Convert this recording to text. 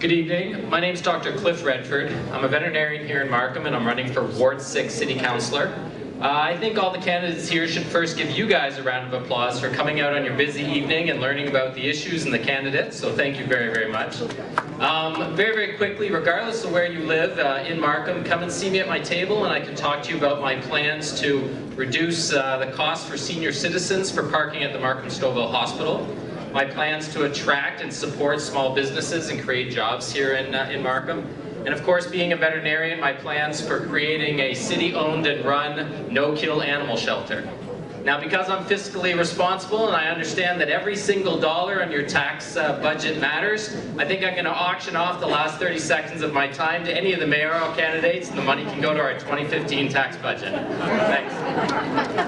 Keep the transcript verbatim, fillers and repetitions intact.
Good evening. My name is Doctor Cliff Redford. I'm a veterinarian here in Markham and I'm running for Ward six City Councillor. Uh, I think all the candidates here should first give you guys a round of applause for coming out on your busy evening and learning about the issues and the candidates, so thank you very, very much. Um, very, very quickly, regardless of where you live uh, in Markham, come and see me at my table and I can talk to you about my plans to reduce uh, the cost for senior citizens for parking at the Markham-Stouffville Hospital. My plans to attract and support small businesses and create jobs here in, uh, in Markham. And of course, being a veterinarian, my plans for creating a city-owned and run no-kill animal shelter. Now, because I'm fiscally responsible and I understand that every single dollar on your tax uh, budget matters, I think I'm going to auction off the last thirty seconds of my time to any of the mayoral candidates, and the money can go to our twenty fifteen tax budget. Thanks.